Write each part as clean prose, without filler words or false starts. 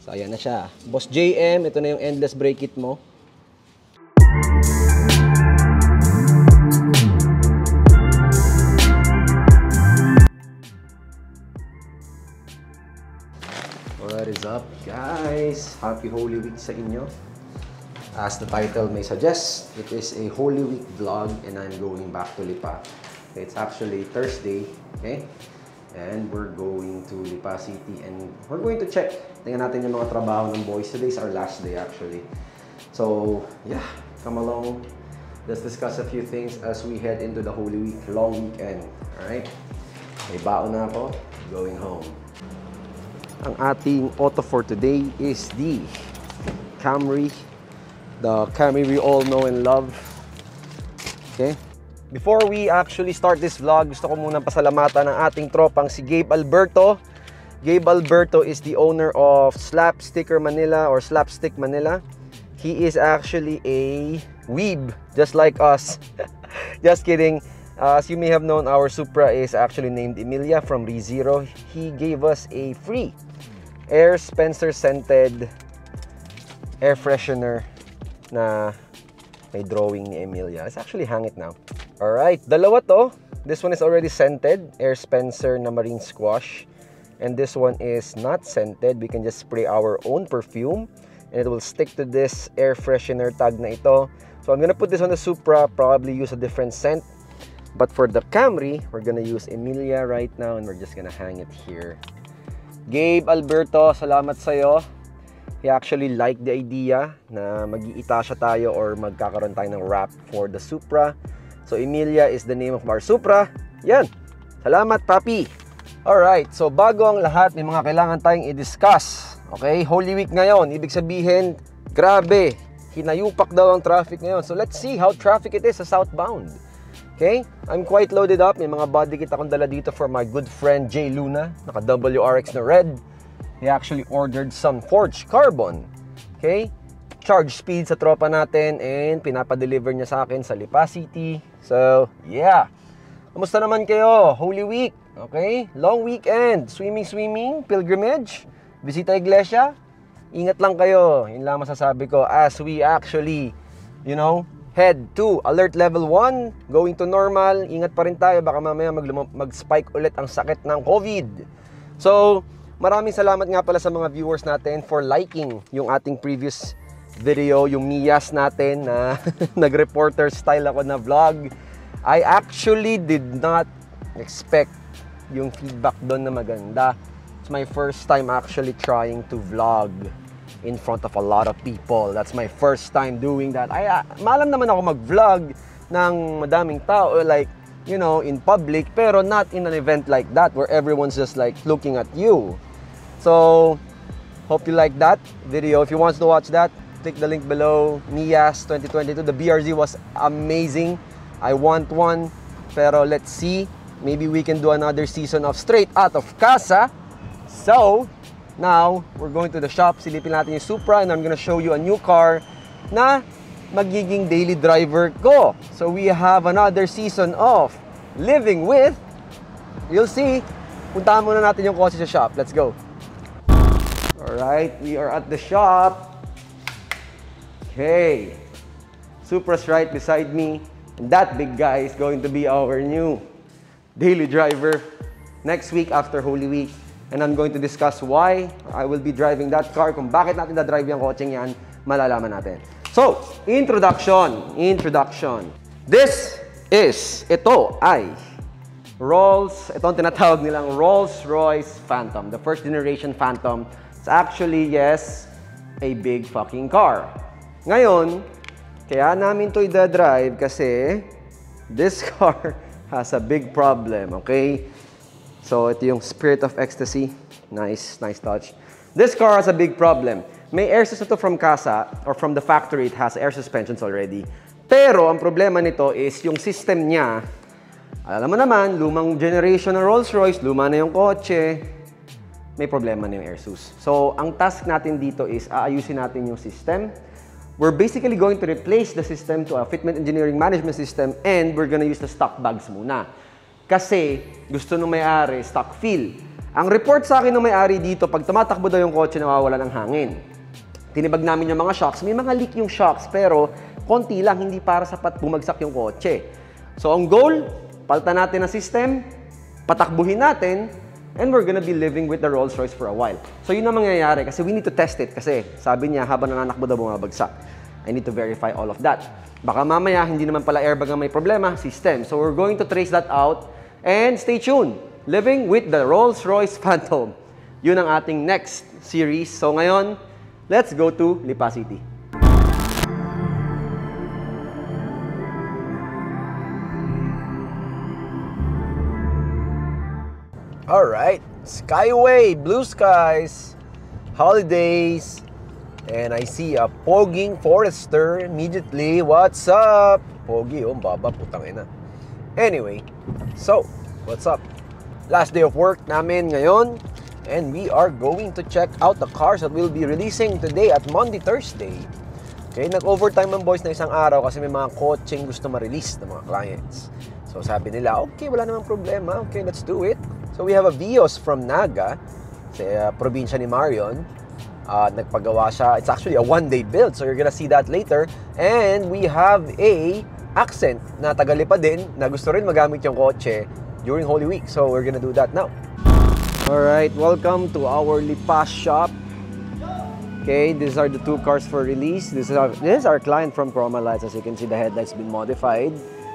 So, ayan na siya. Boss JM, ito na yung endless brake kit mo. What is up, guys? Happy Holy Week sa inyo. As the title may suggest, it is a Holy Week vlog and I'm going back to Lipa. It's actually Thursday, okay? And we're going to Lipa City and we're going to check. Tingnan natin yung mga trabaho ng boys. Today's our last day actually. So, yeah, come along. Let's discuss a few things as we head into the Holy Week, long weekend. Alright? May baon na ako. Going home. Ang ating auto for today is the Camry. The Camry we all know and love. Okay? Before we actually start this vlog, gusto ko munang pasalamatan ng ating tropang si Gabe Alberto. Gabe Alberto is the owner of Slapsticker Manila or Slapstick Manila. He is actually a weeb, just like us. Just kidding. As you may have known, our Supra is actually named Emilia from ReZero. He gave us a free Air Spencer scented air freshener na may drawing ni Emilia. Let's actually hang it now. Alright, dalawa to. This one is already scented, Air Spencer na Marine Squash. And this one is not scented. We can just spray our own perfume and it will stick to this air freshener tag na ito. So I'm gonna put this on the Supra, probably use a different scent. But for the Camry, we're gonna use Emilia right now and we're just gonna hang it here. Gabe Alberto, salamat sa'yo. He actually liked the idea na mag-iitasya tayo or magkakaroon tayo ng wrap for the Supra. So Emilia is the name of our Supra. Yan. Salamat, papi. Alright, so bago ang lahat, may mga kailangan tayong i-discuss. Okay, Holy Week ngayon. Ibig sabihin, grabe, hinayupak daw ang traffic ngayon. So let's see how traffic it is sa southbound. Okay, I'm quite loaded up. May mga body kit akong dala dito for my good friend Jay Luna. Naka WRX na red. He actually ordered some Forged Carbon. Okay, charge speed sa tropa natin and pinapadeliver niya sa akin sa Lipa City. So, yeah. Kamusta naman kayo? Holy Week. Okay? Long weekend. Swimming, pilgrimage, bisita iglesia. Ingat lang kayo. Yun lang masasabi ko as we actually, you know, head to alert level 1, going to normal. Ingat pa rin tayo. Baka mamaya mag-spike ulit ang sakit ng COVID. So, maraming salamat nga pala sa mga viewers natin for liking yung ating previous video, yung Miyas natin na nag-reporter style ako na vlog. I actually did not expect yung feedback doon na maganda. It's my first time actually trying to vlog in front of a lot of people. That's my first time doing that. Maalam naman ako mag-vlog ng madaming tao, like, you know, in public, pero not in an event like that where everyone's just like looking at you. So, hope you like that video. If you want to watch that, click the link below. Miyas 2022. The BRZ was amazing. I want one. Pero let's see. Maybe we can do another season of Straight Out of Casa. So, now, we're going to the shop. Silipin natin yung Supra and I'm gonna show you a new car na magiging daily driver ko. So, we have another season of Living With. You'll see. Puntahan muna natin yung kotse sa shop. Let's go. Alright, we are at the shop. Okay. Supra's right beside me. And that big guy is going to be our new daily driver next week after Holy Week. And I'm going to discuss why I will be driving that car. Kung bakit natin na-drive yung kotseng yan, malalaman natin. So, introduction. Ito ay ito ang tinatawag nilang Rolls-Royce Phantom. The first generation Phantom. It's actually, yes, a big fucking car. Ngayon, kaya namin ito i-drive kasi this car has a big problem, okay? So, ito yung Spirit of Ecstasy. Nice touch. This car has a big problem. May air suspension from casa or from the factory, it has air suspensions already. Pero, ang problema nito is yung system niya, alam mo naman, lumang generation ng Rolls-Royce, luma na yung kotse, may problema na yung air sus. So, ang task natin dito is aayusin natin yung system. We're basically going to replace the system to a fitment engineering management system and we're gonna use the stock bags muna. Kasi gusto nung may-ari stock fill. Ang report sa akin ng may-ari dito, pag tumatakbo daw yung kotse, nawawala ng hangin. Tinibag namin yung mga shocks. May mga leak yung shocks, pero konti lang, hindi para sapat bumagsak yung kotse. So, ang goal, palitan natin ang system, patakbuhin natin, and we're gonna be living with the Rolls-Royce for a while. So, yun ang mangyayari kasi we need to test it kasi sabi niya, habang nananakbo daw bumabagsak. I need to verify all of that. Baka mamaya, hindi naman pala airbag ang may problema, system. So, we're going to trace that out and stay tuned. Living with the Rolls-Royce Phantom. Yun ang ating next series. So, ngayon, let's go to Lipa City. Alright, Skyway, blue skies, holidays, and I see a pogging Forester immediately. What's up? Pogi, baba, putang ina. Anyway, so, what's up? Last day of work namin ngayon, and we are going to check out the cars that we'll be releasing today at Monday, Thursday. Okay, nag-overtime ang boys na isang araw kasi may mga coaching gusto ma-release ng mga clients. So sabi nila, okay, wala namang problema. Okay, let's do it. So we have a Vios from Naga, sa probinsya ni Marion. Nagpagawa siya. It's actually a one-day build, so you're gonna see that later. And we have a Accent na taga-Lipa din, na gusto rin magamit yung kotse during Holy Week. So we're gonna do that now. Alright, welcome to our Lipa shop. Okay, these are the two cars for release. This is our client from Chroma Lights. As you can see, the headlights been modified.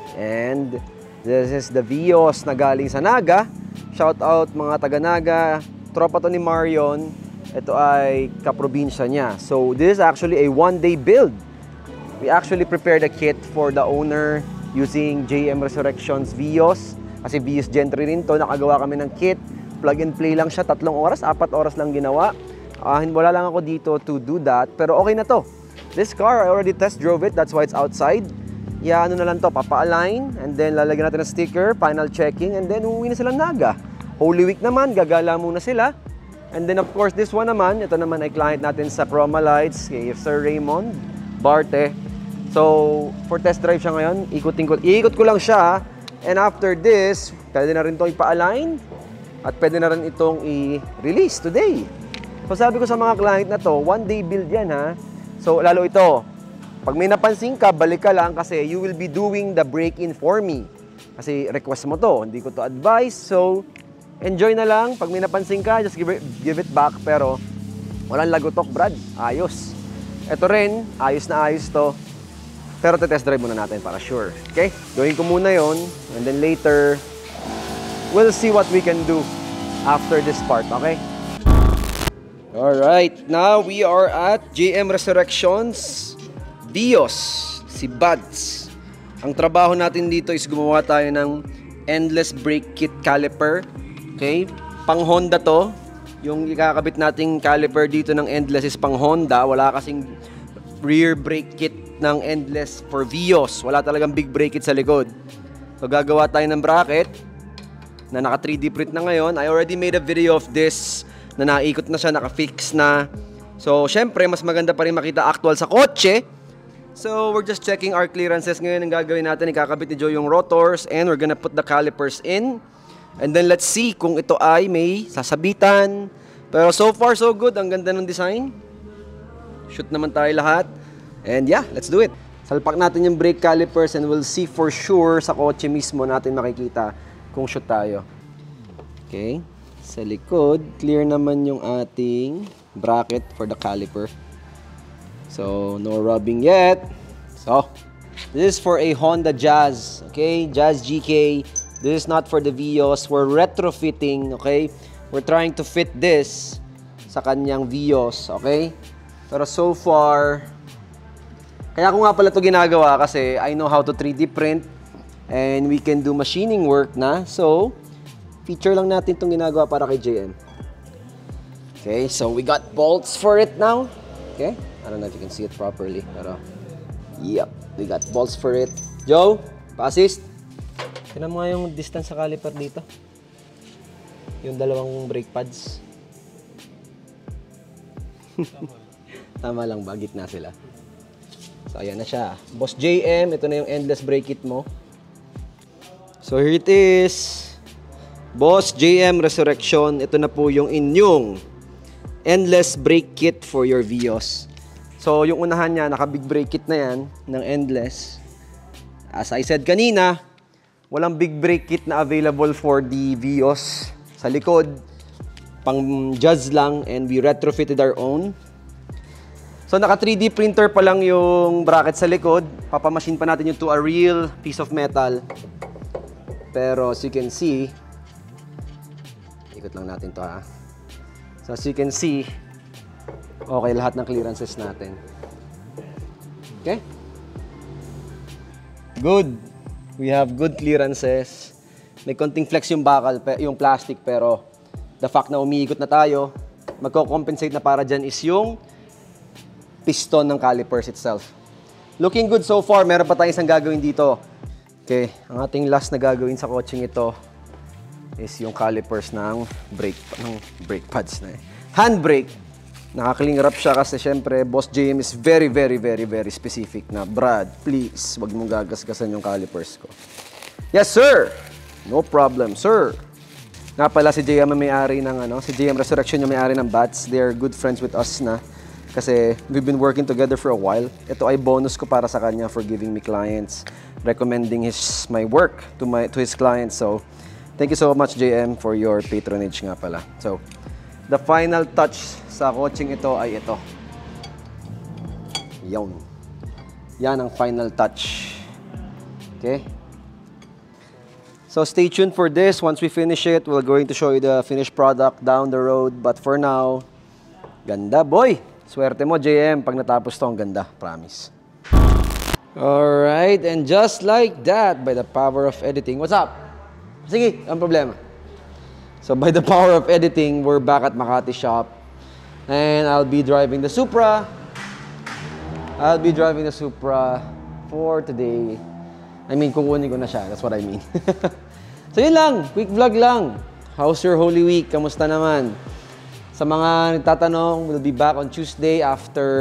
And this is the Vios na galing sa Naga. Shout out mga taga-Naga. Tropa to ni Marion. Ito ay kaprobinsya niya. So this is actually a one-day build. We actually prepared a kit for the owner using JM Resurrection's Vios. Kasi Vios Gentry rin to. Nakagawa kami ng kit. Plug and play lang siya. 3 oras, 4 oras lang ginawa. Wala lang ako dito to do that. Pero okay na to. This car, I already test drove it. That's why it's outside. Ano na lang to, papa-align. And then lalagyan natin ng sticker, final checking. And then uuwi na sila Naga. Holy Week naman, gagala muna sila. And then of course, this one naman, ito naman ay client natin sa Chroma Lights, kay Sir Raymond Barte. So, for test drive siya ngayon, iikot ko lang siya. And after this, pwede na rin itong ipa-align. At pwede na rin itong i-release today. So sabi ko sa mga client na to, one-day build yan ha. So lalo ito, pag may napansin ka, balik ka lang kasi you will be doing the break-in for me. Kasi request mo to, hindi ko to advise. So, enjoy na lang. Pag may napansin ka, just give it back. Pero, walang lagutok, Brad. Ayos. Ito rin, ayos na ayos to. Pero test drive muna natin para sure. Okay? Gawin ko muna yon, and then later, we'll see what we can do after this part. Okay? Alright, now we are at JM Resurrections Vios, si Buds. Ang trabaho natin dito is gumawa tayo ng endless brake kit caliper. Okay? Pang Honda to. Yung ikakabit nating caliper dito ng endless is pang Honda. Wala kasing rear brake kit ng endless for Vios. Wala talagang big brake kit sa likod. So gagawa tayo ng bracket na naka 3D print na ngayon. I already made a video of this na naikot na siya, naka-fix na. So, syempre, mas maganda pa rin makita actual sa kotse. So, we're just checking our clearances ngayon. Ang gagawin natin, ikakabit ni Joe yung rotors and we're gonna put the calipers in. And then, let's see kung ito ay may sasabitan. Pero so far, so good. Ang ganda ng design. Shoot naman tayo lahat. And yeah, let's do it. Salpak natin yung brake calipers and we'll see for sure sa kotse mismo natin makikita kung shoot tayo. Okay. Sa likod, clear naman yung ating bracket for the caliper. So, no rubbing yet. So, this is for a Honda Jazz, okay? Jazz GK. This is not for the Vios. We're retrofitting, okay? We're trying to fit this sa kanyang Vios, okay? Pero so far, kaya ko nga pala ito ginagawa kasi I know how to 3D print and we can do machining work na. So, feature lang natin itong ginagawa para kay JM. Okay, so we got bolts for it now. Okay, I don't know if you can see it properly, pero yep, we got bolts for it. Joe, pa-assist. Tignan mo nga yung distance sa caliper dito. Yung dalawang brake pads. Tama lang ba? Gitna sila. So, ayan na siya. Boss JM, ito na yung endless brake kit mo. So, here it is. Boss JM Resurrection, ito na po yung inyong endless brake kit for your Vios. So, yung unahan niya, naka-big brake kit na yan, ng endless. As I said kanina, walang big brake kit na available for the Vios sa likod. Pang jazz lang, and we retrofitted our own. So, naka 3D printer pa lang yung bracket sa likod. Papamachine pa natin yung to a real piece of metal. Pero, as you can see, ikot lang natin to ha. So as you can see, okay lahat ng clearances natin. Okay? Good. We have good clearances. May konting flex yung bakal, yung plastic, pero the fact na umiikot na tayo, magko-compensate na para dyan is yung piston ng calipers itself. Looking good so far. Meron pa tayong isang gagawin dito. Okay, ang ating last na gagawin sa coaching ito is yung calipers ng brake pads na handbrake. Nakakling wrap siya kasi syempre Boss JM is very specific na, Brad, please, wag mong gagasgasan yung calipers ko. Yes, sir! No problem, sir! Nga pala si JM ang may-ari ng si JM Resurrection yung may-ari ng Bats. They're good friends with us na kasi we've been working together for a while. Ito ay bonus ko para sa kanya for giving me clients, recommending my work to his clients. So, thank you so much, JM, for your patronage nga pala. So, the final touch sa coaching ito ay ito. Yan. Yan ang final touch. Okay? So, stay tuned for this. Once we finish it, we're going to show you the finished product down the road. But for now, ganda, boy! Swerte mo, JM. Pag natapos to, ang ganda. Promise. Alright, and just like that, by the power of editing, what's up? Sige, ang problema. So by the power of editing, we're back at Makati shop. And I'll be driving the Supra. I'll be driving the Supra for today. I mean, kukunin ko na siya. That's what I mean. So yun lang. Quick vlog lang. How's your Holy Week? Kamusta naman? Sa mga nagtatanong, we'll be back on Tuesday after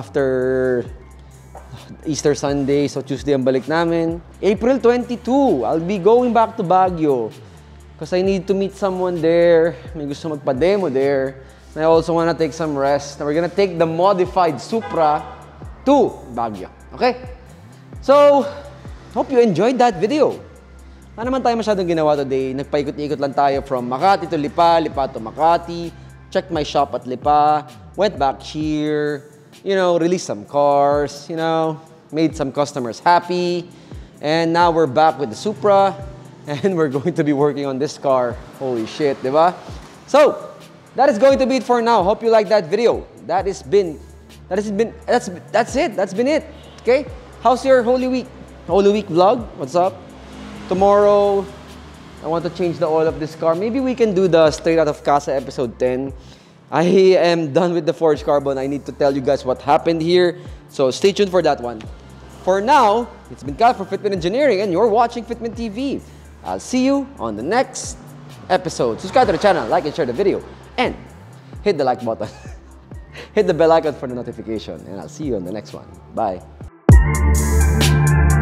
Easter Sunday. So Tuesday ang balik namin. April 22, I'll be going back to Baguio. Because I need to meet someone there. May gusto magpa-demo there. And I also want to take some rest. And we're gonna take the modified Supra to Baguio. Okay? So, hope you enjoyed that video. Wala naman tayo masyadong ginawa today. Nagpaikot-ikot lang tayo from Makati to Lipa, Lipa to Makati. Checked my shop at Lipa. Went back here. You know, released some cars. You know, made some customers happy. And now we're back with the Supra. And we're going to be working on this car. Holy shit, diba? So, that is going to be it for now. Hope you liked that video. That's it. That's been it. Okay? How's your Holy Week? Holy Week vlog? What's up? Tomorrow, I want to change the oil of this car. Maybe we can do the Straight Out of Casa episode 10. I am done with the Forged Carbon. I need to tell you guys what happened here. So stay tuned for that one. For now, it's been Cal for Fitment Engineering and you're watching Fitment TV. I'll see you on the next episode. Subscribe to the channel, like and share the video, and hit the like button. Hit the bell icon for the notification, and I'll see you on the next one. Bye.